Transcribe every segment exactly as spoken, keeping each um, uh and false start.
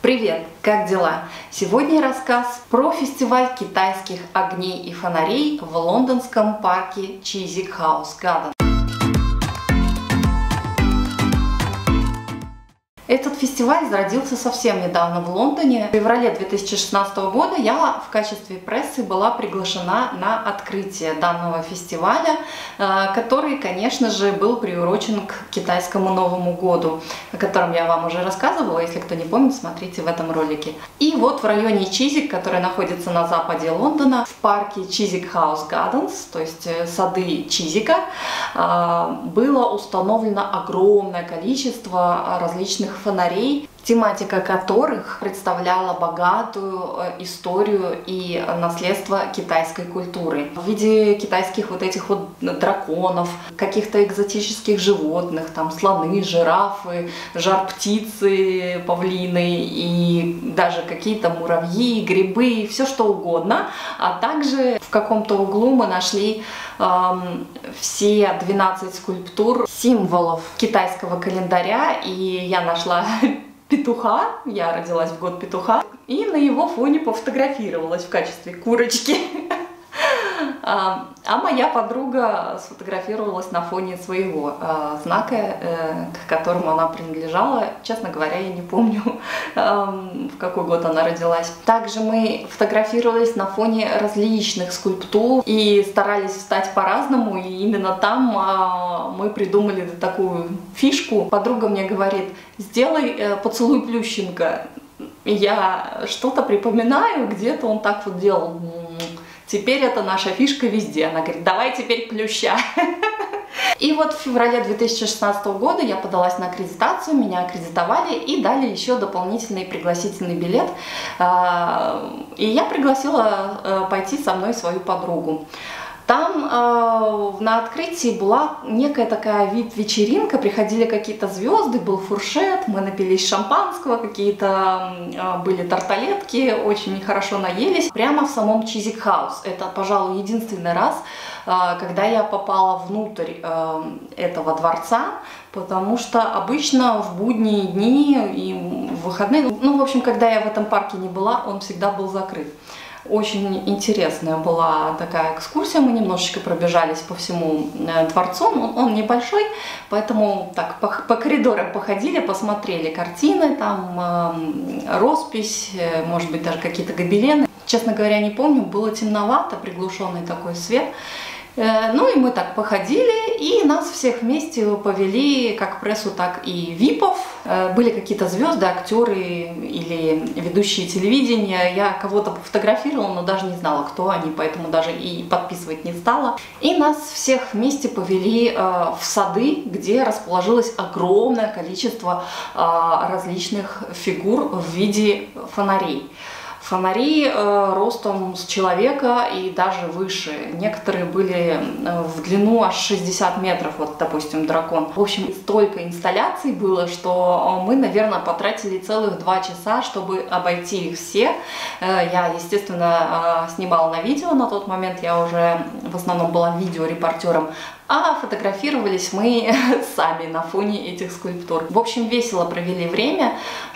Привет! Как дела? Сегодня рассказ про фестиваль китайских огней и фонарей в лондонском парке Chiswick House Garden. Этот фестиваль зародился совсем недавно в Лондоне. В феврале две тысячи шестнадцатого года я в качестве прессы была приглашена на открытие данного фестиваля, который, конечно же, был приурочен к китайскому Новому году, о котором я вам уже рассказывала. Если кто не помнит, смотрите в этом ролике. И вот в районе Чизик, который находится на западе Лондона, в парке Chiswick House Gardens, то есть сады Чизика, было установлено огромное количество различных фонарей, тематика которых представляла богатую историю и наследство китайской культуры. В виде китайских вот этих вот драконов, каких-то экзотических животных, там слоны, жирафы, жар-птицы, павлины и даже какие-то муравьи, грибы, все что угодно. А также в каком-то углу мы нашли эм, все двенадцать скульптур, символов китайского календаря, и я нашла петуха, я родилась в год петуха, и на его фоне пофотографировалась в качестве курочки. А моя подруга сфотографировалась на фоне своего знака, к которому она принадлежала. Честно говоря, я не помню, в какой год она родилась. Также мы фотографировались на фоне различных скульптур и старались встать по-разному, и именно там мы придумали такую фишку. Подруга мне говорит: сделай поцелуй Плющенко. Я что-то припоминаю, где-то он так вот делал. Теперь это наша фишка везде. Она говорит: давай теперь Плюща. И вот в феврале две тысячи шестнадцатого года я подалась на аккредитацию, меня аккредитовали и дали еще дополнительный пригласительный билет. И я пригласила пойти со мной свою подругу. Там э, на открытии была некая такая вип-вечеринка, приходили какие-то звезды, был фуршет, мы напились шампанского, какие-то э, были тарталетки, очень хорошо наелись. Прямо в самом Chiswick House. Это, пожалуй, единственный раз, э, когда я попала внутрь э, этого дворца, потому что обычно в будние дни и в выходные, ну, в общем, когда я в этом парке не была, он всегда был закрыт. Очень интересная была такая экскурсия, мы немножечко пробежались по всему дворцу, он, он небольшой, поэтому так по, по коридорам походили, посмотрели картины, там э, роспись, э, может быть даже какие-то гобелены. Честно говоря, не помню, было темновато, приглушенный такой свет. Ну и мы так походили, и нас всех вместе повели, как прессу, так и випов. Были какие-то звезды, актеры или ведущие телевидения. Я кого-то пофотографировала, но даже не знала, кто они, поэтому даже и подписывать не стала. И нас всех вместе повели в сады, где расположилось огромное количество различных фигур в виде фонарей. Фонари э, ростом с человека и даже выше. Некоторые были э, в длину аж шестьдесят метров, вот, допустим, дракон. В общем, столько инсталляций было, что мы, наверное, потратили целых два часа, чтобы обойти их все. Э, я, естественно, э, снимала на видео на тот момент, я уже в основном была видеорепортером. А фотографировались мы сами на фоне этих скульптур. В общем, весело провели время,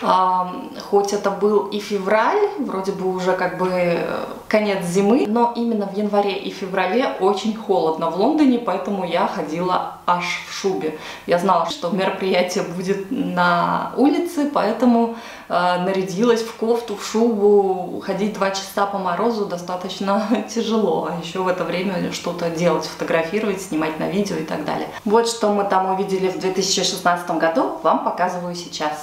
хоть это был и февраль, вроде бы уже как бы конец зимы, но именно в январе и феврале очень холодно в Лондоне, поэтому я ходила аж в шубе. Я знала, что мероприятие будет на улице, поэтому нарядилась в кофту, в шубу. Ходить два часа по морозу достаточно тяжело, а еще в это время что-то делать, фотографировать, снимать на видео и так далее. Вот что мы там увидели в две тысячи шестнадцатом году, вам показываю сейчас.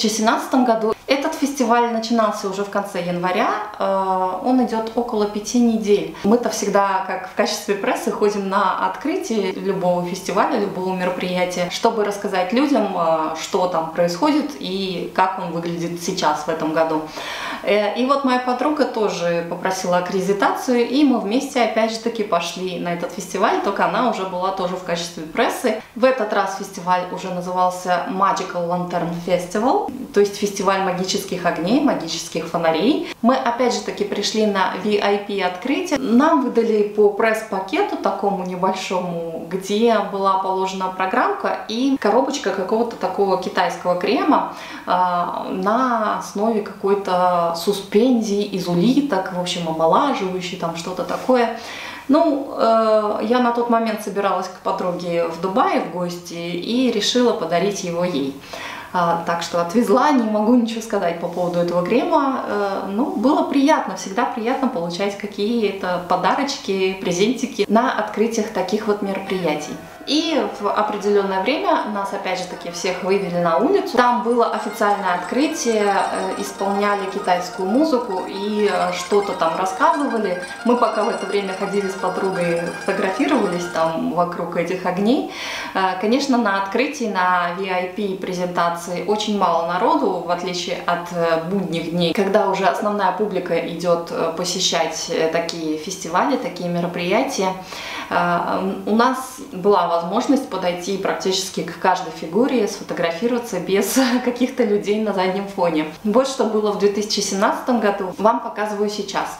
тысячи семнадцатом году. Этот фестиваль начинался уже в конце января, он идет около пяти недель. Мы-то всегда, как в качестве прессы, ходим на открытие любого фестиваля, любого мероприятия, чтобы рассказать людям, что там происходит и как он выглядит сейчас в этом году. И вот моя подруга тоже попросила аккредитацию, и мы вместе опять же таки пошли на этот фестиваль, только она уже была тоже в качестве прессы. В этот раз фестиваль уже назывался Magical Lantern Festival, то есть фестиваль магических огней, магических фонарей. Мы опять же таки пришли на ви ай пи открытие. Нам выдали по пресс-пакету такому небольшому, где была положена программка и коробочка какого-то такого китайского крема э, на основе какой-то суспензии из улиток, в общем, омолаживающий, там что-то такое. Ну, э, я на тот момент собиралась к подруге в Дубае в гости и решила подарить его ей. А, так что отвезла, не могу ничего сказать по поводу этого крема. Э, ну, было приятно, всегда приятно получать какие-то подарочки, презентики на открытиях таких вот мероприятий. И в определенное время нас опять же таки всех вывели на улицу. Там было официальное открытие, исполняли китайскую музыку и что-то там рассказывали. Мы пока в это время ходили с подругой, фотографировались там вокруг этих огней. Конечно, на открытии, на ви ай пи презентации очень мало народу, в отличие от будних дней, когда уже основная публика идет посещать такие фестивали, такие мероприятия. У нас была возможность подойти практически к каждой фигуре, сфотографироваться без каких-то людей на заднем фоне. Вот что было в две тысячи семнадцатом году, вам показываю сейчас.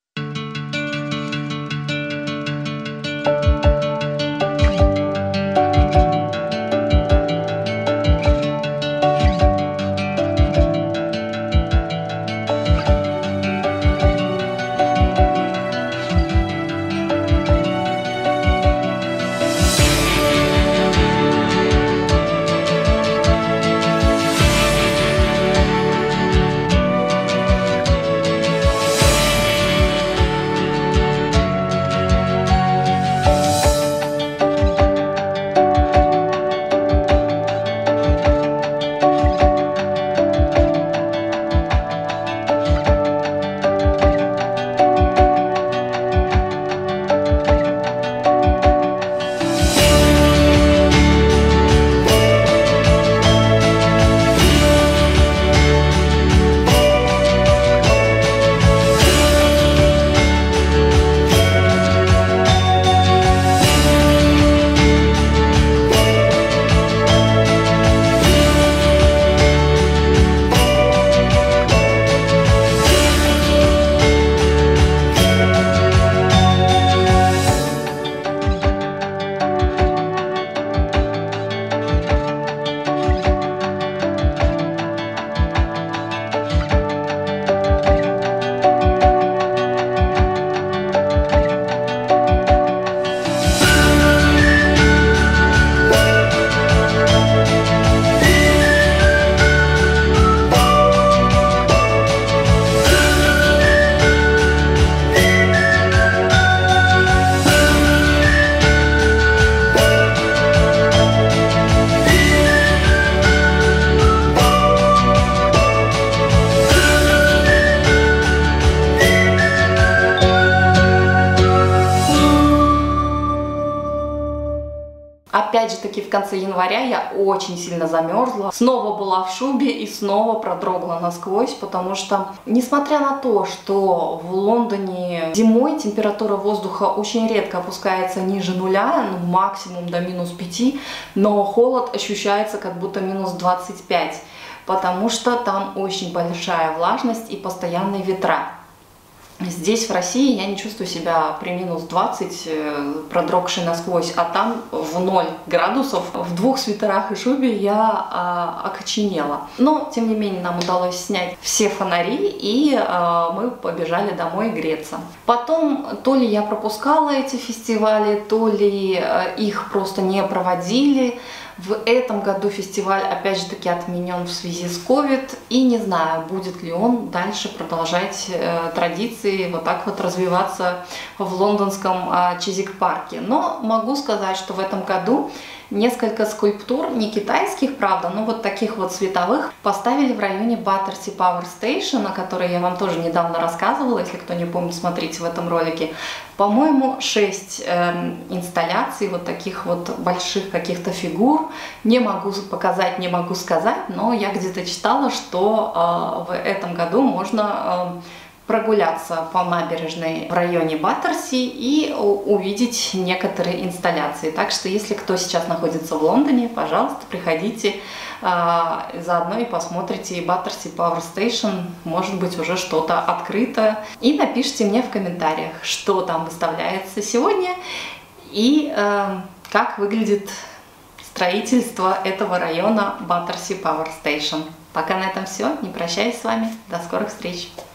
Опять же таки в конце января я очень сильно замерзла, снова была в шубе и снова продрогла насквозь, потому что, несмотря на то, что в Лондоне зимой температура воздуха очень редко опускается ниже нуля, ну, максимум до минус пяти, но холод ощущается как будто минус двадцать пять, потому что там очень большая влажность и постоянные ветра. Здесь, в России, я не чувствую себя при минус двадцать, продрогшей насквозь, а там в ноль градусов. В двух свитерах и шубе я а, окоченела. Но, тем не менее, нам удалось снять все фонари, и а, мы побежали домой греться. Потом, то ли я пропускала эти фестивали, то ли а, их просто не проводили. В этом году фестиваль опять же таки отменен в связи с ковид, и не знаю, будет ли он дальше продолжать э, традиции, вот так вот развиваться в лондонском э, Чизик-парке. Но могу сказать, что в этом году Несколько скульптур, не китайских, правда, но вот таких вот световых, поставили в районе Battersea Power Station, о которой я вам тоже недавно рассказывала, если кто не помнит, смотрите в этом ролике. По-моему, шесть э, инсталляций вот таких вот больших каких-то фигур. Не могу показать, не могу сказать, но я где-то читала, что э, в этом году можно э, прогуляться по набережной в районе Баттерси и увидеть некоторые инсталляции. Так что, если кто сейчас находится в Лондоне, пожалуйста, приходите, а, заодно и посмотрите Баттерси Power Station, может быть, уже что-то открыто. И напишите мне в комментариях, что там выставляется сегодня и а, как выглядит строительство этого района Battersea Power Station. Пока на этом все. Не прощаюсь с вами. До скорых встреч.